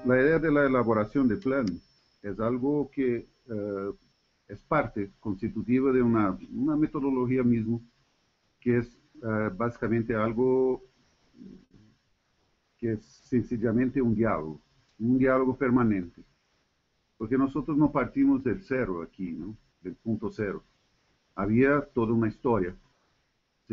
la idea de la elaboración de plan es algo que es parte constitutiva de una metodología mismo, que es básicamente algo que es sencillamente un diálogo permanente, porque nosotros no partimos del cero aquí, ¿no? Del punto cero. Había toda una historia. Si,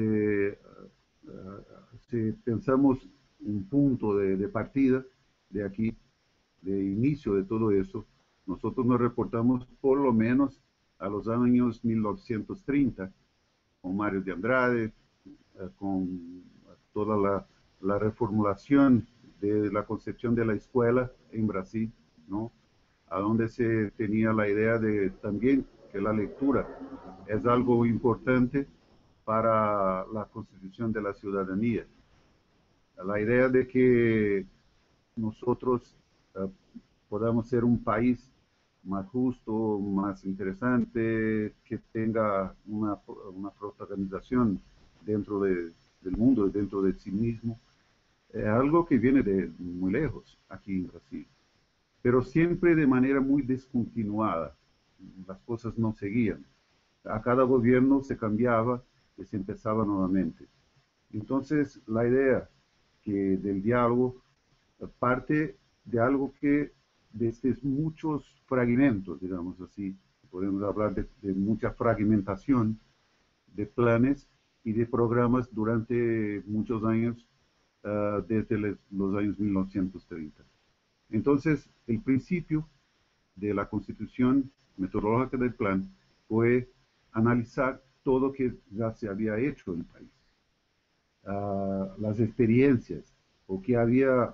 si pensamos un punto de partida de aquí, de inicio de todo eso, nosotros nos reportamos por lo menos a los años 1930, con Mario de Andrade, con toda la reformulación de la concepción de la escuela en Brasil, ¿no? A donde se tenía la idea de también que la lectura es algo importante para la constitución de la ciudadanía. La idea de que nosotros podamos ser un país más justo, más interesante, que tenga una protagonización dentro del mundo, dentro de sí mismo, algo que viene de muy lejos aquí en Brasil, pero siempre de manera muy descontinuada. Las cosas no seguían. A cada gobierno se cambiaba y se empezaba nuevamente. Entonces, la idea del diálogo parte de algo que desde muchos fragmentos, digamos así, podemos hablar de mucha fragmentación de planes y de programas durante muchos años, desde los años 1930. Entonces, el principio de la constitución metodológica del plan fue analizar todo lo que ya se había hecho en el país, las experiencias, o que había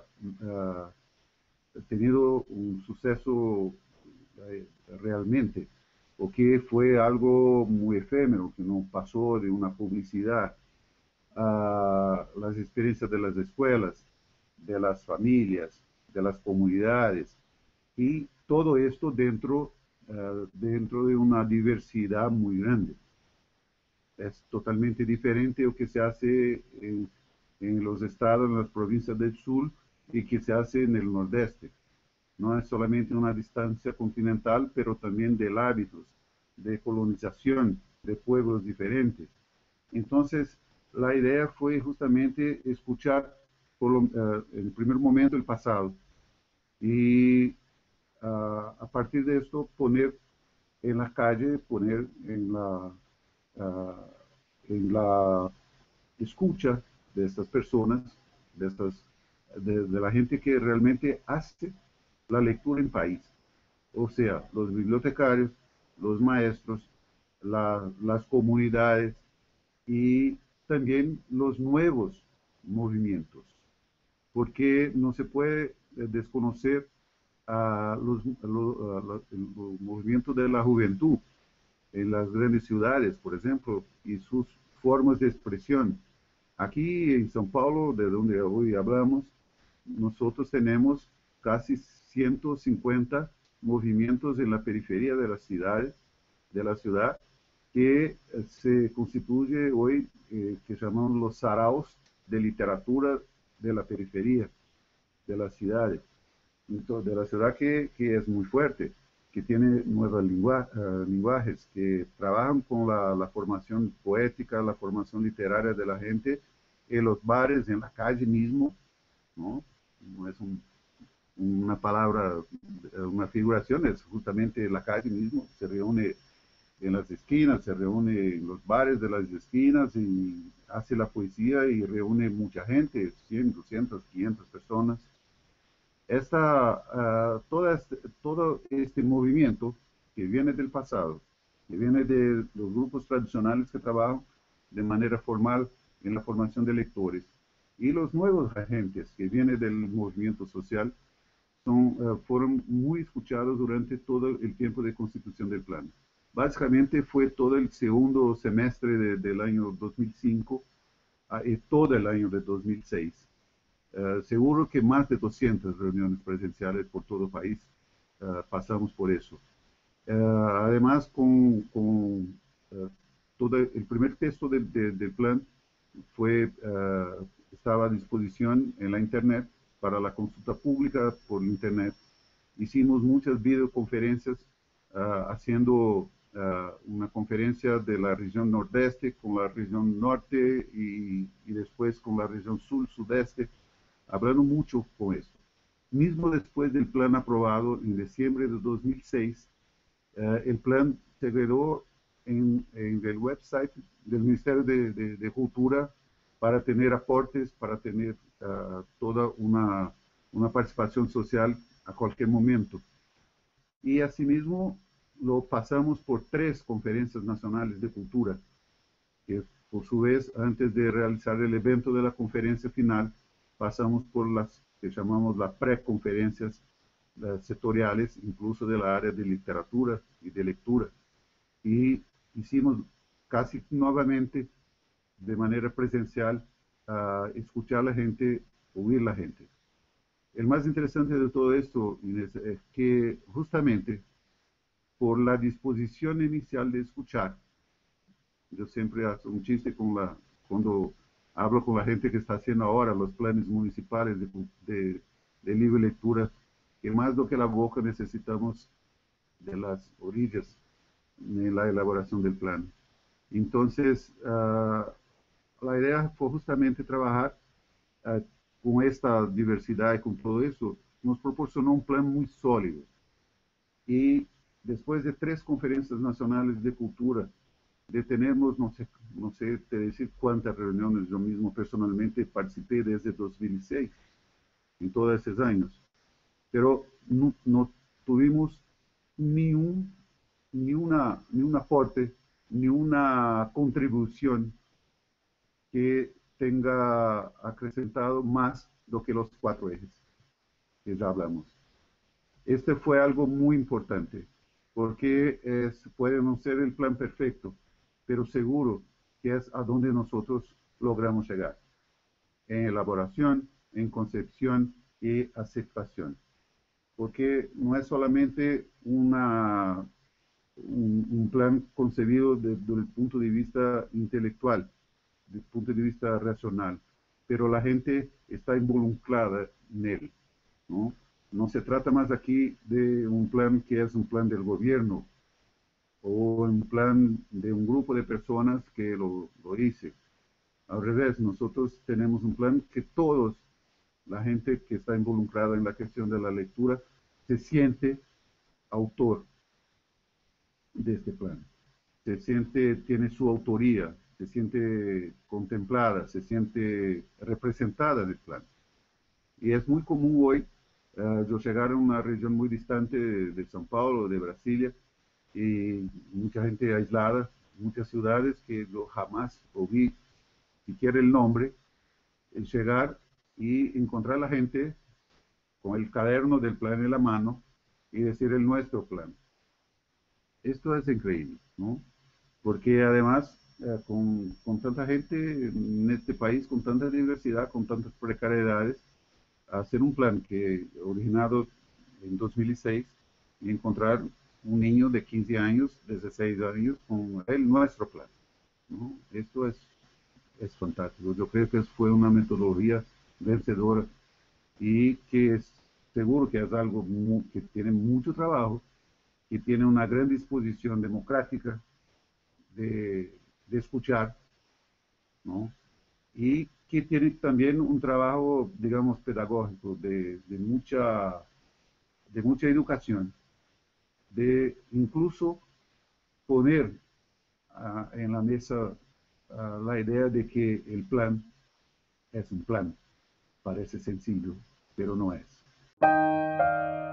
tenido un suceso realmente, o que fue algo muy efímero, que no pasó de una publicidad, a las experiencias de las escuelas, de las familias, de las comunidades, y todo esto dentro de una diversidad muy grande. Es totalmente diferente lo que se hace en los estados, en las provincias del sur, y que se hace en el nordeste. No es solamente una distancia continental, pero también de hábitos, de colonización, de pueblos diferentes. Entonces, la idea fue justamente escuchar en primer momento el pasado y a partir de esto poner en la calle, poner uh, en la escucha de estas personas, de la gente que realmente hace la lectura en país. O sea, los bibliotecarios, los maestros, las comunidades y también los nuevos movimientos, porque no se puede desconocer los movimientos de la juventud en las grandes ciudades, por ejemplo, y sus formas de expresión. Aquí en São Paulo, de donde hoy hablamos, nosotros tenemos casi 150 movimientos en la periferia de la ciudad, que se constituye hoy, que llamamos los saraos de literatura de la periferia de las ciudades, de la ciudad que es muy fuerte, que tiene nuevos lenguajes, que trabajan con la formación poética, la formación literaria de la gente, en los bares, en la calle mismo, ¿no? No es una palabra, una figuración, es justamente la calle mismo, se reúne en las esquinas, se reúne en los bares de las esquinas y hace la poesía y reúne mucha gente, 100, 200, 500 personas. Todo este movimiento que viene del pasado, que viene de los grupos tradicionales que trabajan de manera formal en la formación de lectores, y los nuevos agentes que vienen del movimiento social, fueron muy escuchados durante todo el tiempo de constitución del plan. Básicamente fue todo el segundo semestre del año 2005 y todo el año de 2006. Seguro que más de 200 reuniones presenciales por todo el país, pasamos por eso. Además, todo el primer texto del plan estaba a disposición en la internet para la consulta pública por internet. Hicimos muchas videoconferencias haciendo una conferencia de la región nordeste con la región norte y después con la región sur-sudeste, hablando mucho con esto. Mismo después del plan aprobado en diciembre de 2006, el plan se quedó en el website del Ministerio de Cultura para tener aportes, para tener toda una participación social a cualquier momento. Y asimismo lo pasamos por 3 conferencias nacionales de cultura, que por su vez, antes de realizar el evento de la conferencia final, pasamos por las que llamamos las preconferencias sectoriales, incluso de la área de literatura y de lectura. Y hicimos casi nuevamente, de manera presencial, escuchar a la gente, oír a la gente. El más interesante de todo esto, Inés, es que justamente por la disposición inicial de escuchar, yo siempre hago un chiste cuando hablo con la gente que está haciendo ahora los planes municipales de libre lectura, que más do que la boca necesitamos de las orillas en la elaboración del plan. Entonces, la idea fue justamente trabajar con esta diversidad y con todo eso. Nos proporcionó un plan muy sólido. Y después de 3 conferencias nacionales de cultura, tenemos, no sé te decir cuántas reuniones, yo mismo personalmente participé desde 2006, en todos esos años, pero no tuvimos ni un aporte, ni una contribución que tenga acrecentado más lo que los 4 ejes que ya hablamos. Este fue algo muy importante, porque puede no ser el plan perfecto, pero seguro que es a donde nosotros logramos llegar, en elaboración, en concepción y aceptación. Porque no es solamente un plan concebido desde el punto de vista intelectual, desde el punto de vista racional, pero la gente está involucrada en él, ¿no? No se trata más aquí de un plan que es un plan del gobierno o un plan de un grupo de personas que lo hice. Al revés, nosotros tenemos un plan que todos, la gente que está involucrada en la cuestión de la lectura, se siente autor de este plan. Se siente, tiene su autoría, se siente contemplada, se siente representada en el plan. Y es muy común hoy, yo llegar a una región muy distante de São Paulo, de Brasilia, y mucha gente aislada, muchas ciudades que yo jamás oí siquiera el nombre, el llegar y encontrar a la gente con el caderno del plan en la mano y decir el nuestro plan. Esto es increíble, ¿no? Porque además, con tanta gente en este país, con tanta diversidad, con tantas precariedades, hacer un plan que originado en 2006 y encontrar un niño de 15 años, de 16 años, con el nuestro plan, ¿no? Esto es fantástico. Yo creo que fue una metodología vencedora y que es seguro que es algo que tiene mucho trabajo, que tiene una gran disposición democrática de escuchar, ¿no? Y que tiene también un trabajo, digamos, pedagógico, de mucha educación, de incluso poner en la mesa la idea de que el plan es un plan. Parece sencillo, pero no es.